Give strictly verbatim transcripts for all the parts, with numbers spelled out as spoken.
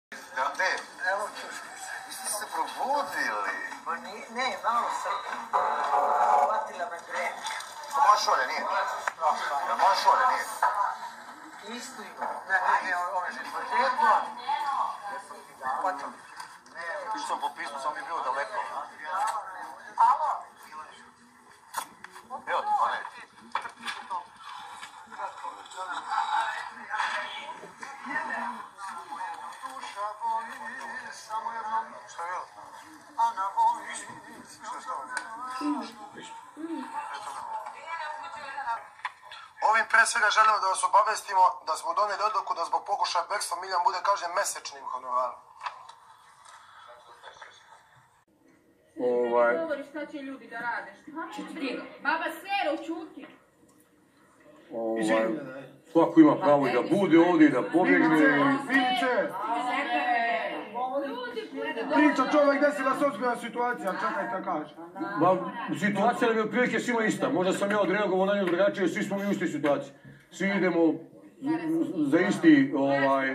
E, evo čuškica. Vi ste se probudili. Pa nije, ne, malo sam hvatila me gremka. Što može šolje, nije? Da može šolje, nije? Isto ima. Ne, ne, ne, ove že podjegla. Pa to. Pišu sam po pismu, sam bi bio daleko. Alo? Evo ti, pa ne. Šta je bilo? Ovim pre svega želimo da vas obavestimo da smo donijeli odluku da zbog pokušaja bekstva Miljan bude kažnjen mesečnim honorarom. Ovaj... Govori šta će ljudi da rade, šta? Baba Sero, čuti. Ovaj... Svako ima pravo i da bude ovdje i da pobjegne. Filice! Priča čovjek desila se ozbiljna situacija, čekaj da kaže. Situacija nam je otprilike svima ista. Možda sam ja odreagovao na nju drugačije, svi smo mi u istoj situaciji. Svi idemo za isti, ovaj...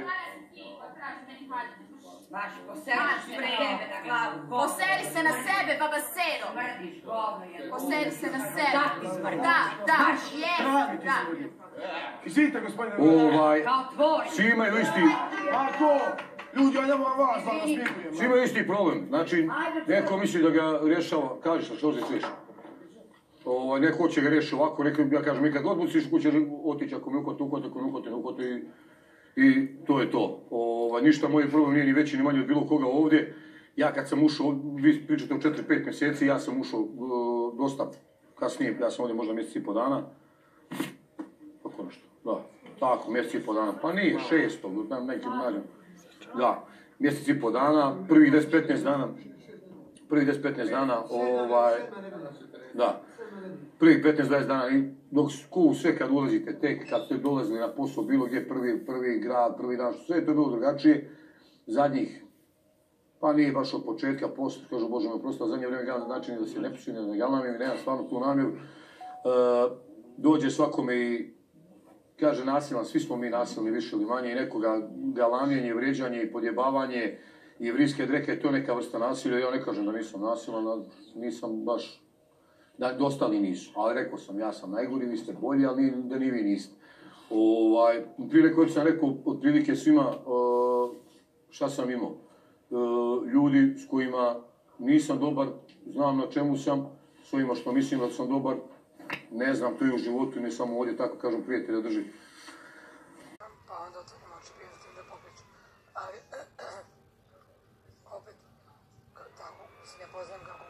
Poseri se na sebe, baba Sero. Poseri se na sebe. Da, da, je, da. Izvite, gospodine. Ovaj... Svi imaju isti... Ako, ljudi, ja nemam vas da vas smikujem. Svi imaju isti problem. Znači, neko misli da ga rješava... Kaži što se čuješ. Neko hoće ga riješiti ovako, neko ja kažem, mi kad god budiš kuće otići, ako mi ukote, ukote, ako mi ukote, ukote i... I to je to. Ovaj, ništa moj problem nije ni veći ni manji od bilo koga ovdje. Ja kad sam ušao, vi pričate o četiri pet mjeseci, ja sam ušao uh, dosta kasnije, ja sam ovdje možda mjesec i po dana. Tako nešto, da. Tako, mjesec i po dana. Pa nije, šesto, nekim nađem. Da, mjesec i po dana, prvih deset petnaest dana. Prvih deset petnaest dana, ovaj... Da. Prvih petnaest dvadeset dana, i dok ku sve kad ulazite, tek kad ste dolazili na posao, bilo gdje prvi, prvi grad, prvi dan, sve je to bilo drugačije. Zadnjih, pa nije baš od početka, poslije, kažu Bože me oprosti, zadnje vrijeme gledam na način da se ne pušim, ne galamim, nemam stvarno tu namjeru. E, dođe svakome i kaže nasilan, svi smo mi nasilni više ili manje, i nekoga galamljenje, vrijeđanje i podjebavanje i vriske dreke, to je neka vrsta nasilja. Ja ne kažem da nisam nasilan, nisam baš... Da, dosta li nisu, ali rekao sam, ja sam najgori, vi ste bolji, ali da ni vi niste. Ovaj, prije koji sam rekao, otprilike svima, uh, šta sam imao. Uh, ljudi s kojima nisam dobar, znam na čemu sam, s ovima što mislim da sam dobar, ne znam, to je u životu, ne samo ovdje, tako kažem, prijatelja drži. Pa onda to ne može biti da popričam. Ali, opet, tako, se ne poznam kako